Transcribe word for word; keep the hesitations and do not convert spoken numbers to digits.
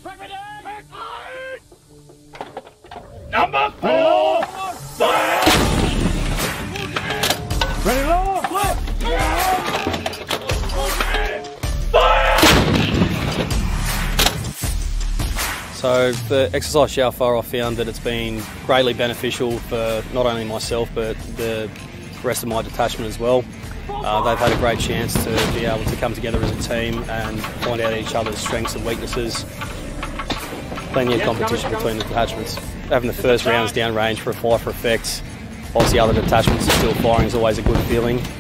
Number four, fire! Ready, low! Fire! So the Exercise Chau Pha, I found that it's been greatly beneficial for not only myself but the rest of my detachment as well. Uh, they've had a great chance to be able to come together as a team and find out each other's strengths and weaknesses. Plenty of competition between the detachments. Having the first rounds down range for a fire for effect, whilst the other detachments are still firing, is always a good feeling.